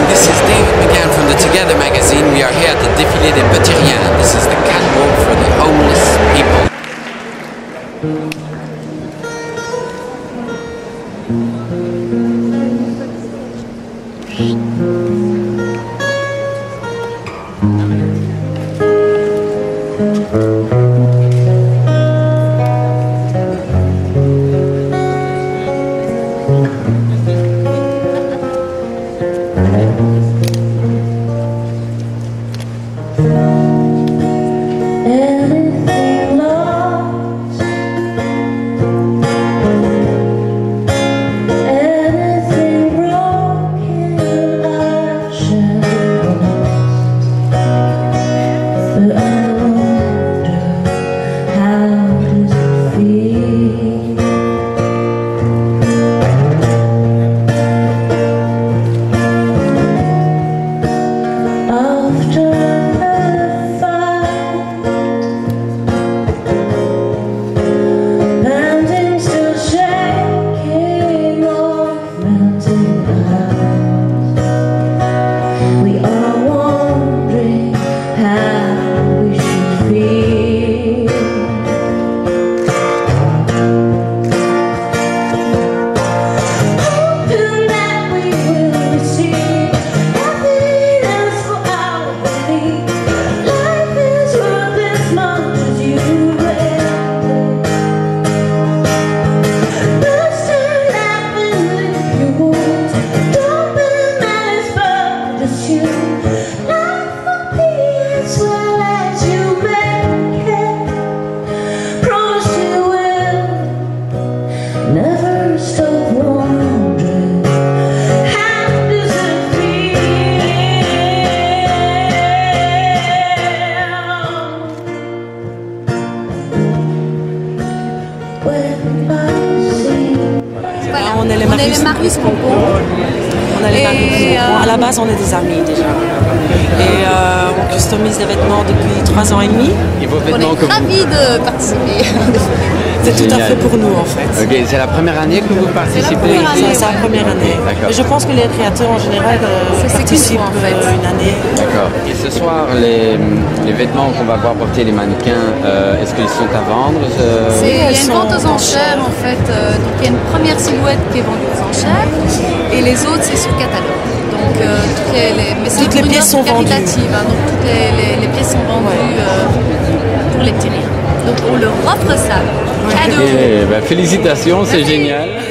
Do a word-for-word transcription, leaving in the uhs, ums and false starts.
This is David McGann from the Together magazine. We are here at the Défilé des Petits Riens. This is the catwalk for the homeless people. On est les Marius, Marius Pompon. On est les Marius. Euh... Bon, à la base, on est des amis déjà. Et euh, on customise des vêtements depuis trois ans et demi. Et vos On vêtements est ravis de participer. C'est tout à fait pour nous en fait. Ok, c'est la première année que vous participez première ici? année. C'est la première année. D'accord. Et je pense que les créateurs en général euh, C'est participent qu'une fois, en fait. euh, une année. D'accord. Et ce soir, les, les vêtements qu'on va voir porter les mannequins, euh, est-ce qu'ils sont à vendre? euh... Il y a une sont vente aux enchères en fait. Euh, donc il y a une première silhouette qui est vendue aux enchères et les autres c'est sur catalogue. Donc euh, toutes les, les, mais c'est Toutes les pour une pièces offre sont vendues. caritative, hein, donc toutes les, les, les pièces sont vendues Ouais. euh, pour les petits riens. Donc on leur offre ça. Cadeau. Eh ben, félicitations, c'est génial.